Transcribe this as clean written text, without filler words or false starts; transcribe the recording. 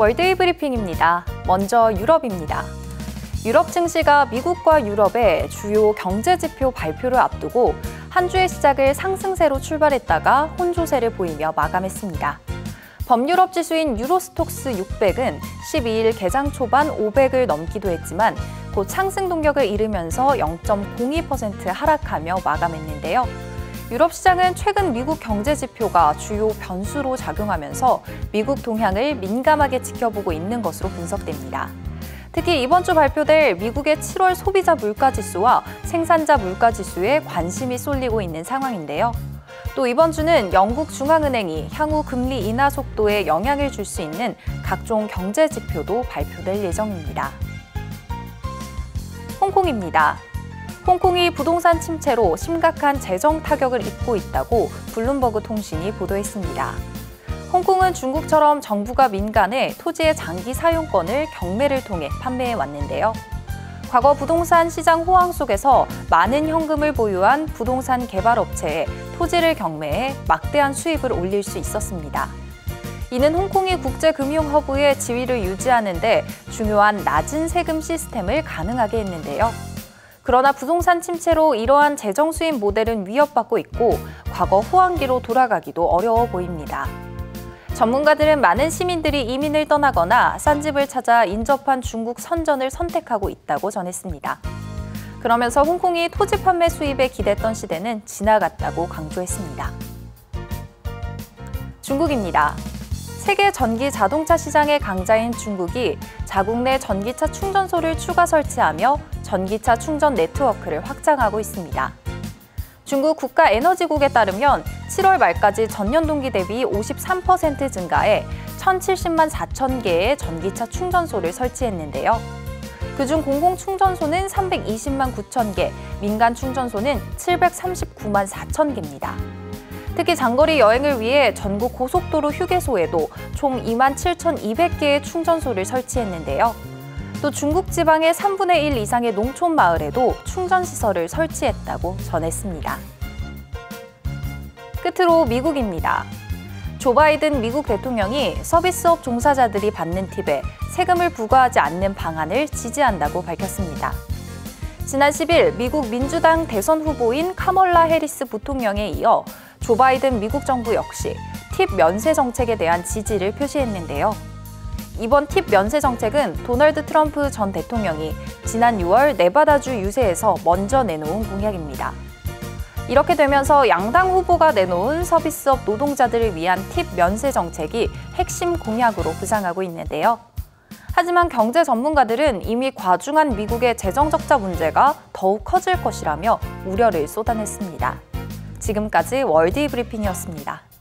월드이 브리핑입니다. 먼저 유럽입니다. 유럽 증시가 미국과 유럽의 주요 경제 지표 발표를 앞두고 한 주의 시작을 상승세로 출발했다가 혼조세를 보이며 마감했습니다. 범유럽 지수인 유로스톡스 600은 12일 개장 초반 500을 넘기도 했지만 곧 상승 동력을 잃으면서 0.02% 하락하며 마감했는데요. 유럽 시장은 최근 미국 경제 지표가 주요 변수로 작용하면서 미국 동향을 민감하게 지켜보고 있는 것으로 분석됩니다. 특히 이번 주 발표될 미국의 7월 소비자 물가지수와 생산자 물가지수에 관심이 쏠리고 있는 상황인데요. 또 이번 주는 영국 중앙은행이 향후 금리 인하 속도에 영향을 줄 수 있는 각종 경제 지표도 발표될 예정입니다. 홍콩입니다. 홍콩이 부동산 침체로 심각한 재정 타격을 입고 있다고 블룸버그 통신이 보도했습니다. 홍콩은 중국처럼 정부가 민간에 토지의 장기 사용권을 경매를 통해 판매해 왔는데요. 과거 부동산 시장 호황 속에서 많은 현금을 보유한 부동산 개발업체에 토지를 경매해 막대한 수입을 올릴 수 있었습니다. 이는 홍콩이 국제금융 허브의 지위를 유지하는 데 중요한 낮은 세금 시스템을 가능하게 했는데요. 그러나 부동산 침체로 이러한 재정 수입 모델은 위협받고 있고 과거 호황기로 돌아가기도 어려워 보입니다. 전문가들은 많은 시민들이 이민을 떠나거나 싼 집을 찾아 인접한 중국 선전을 선택하고 있다고 전했습니다. 그러면서 홍콩이 토지 판매 수입에 기댔던 시대는 지나갔다고 강조했습니다. 중국입니다. 세계 전기 자동차 시장의 강자인 중국이 자국 내 전기차 충전소를 추가 설치하며 전기차 충전 네트워크를 확장하고 있습니다. 중국 국가에너지국에 따르면 7월 말까지 전년 동기 대비 53% 증가해 1,070만 4천 개의 전기차 충전소를 설치했는데요. 그중 공공충전소는 320만 9천 개, 민간 충전소는 739만 4천 개입니다. 특히 장거리 여행을 위해 전국 고속도로 휴게소에도 총 2만 7,200개의 충전소를 설치했는데요. 또 중국 지방의 3분의 1 이상의 농촌 마을에도 충전시설을 설치했다고 전했습니다. 끝으로 미국입니다. 조 바이든 미국 대통령이 서비스업 종사자들이 받는 팁에 세금을 부과하지 않는 방안을 지지한다고 밝혔습니다. 지난 10일 미국 민주당 대선 후보인 카멀라 해리스 부통령에 이어 조 바이든 미국 정부 역시 팁 면세 정책에 대한 지지를 표시했는데요. 이번 팁 면세 정책은 도널드 트럼프 전 대통령이 지난 6월 네바다주 유세에서 먼저 내놓은 공약입니다. 이렇게 되면서 양당 후보가 내놓은 서비스업 노동자들을 위한 팁 면세 정책이 핵심 공약으로 부상하고 있는데요. 하지만 경제 전문가들은 이미 과중한 미국의 재정 적자 문제가 더욱 커질 것이라며 우려를 쏟아냈습니다. 지금까지 월드이 브리핑이었습니다.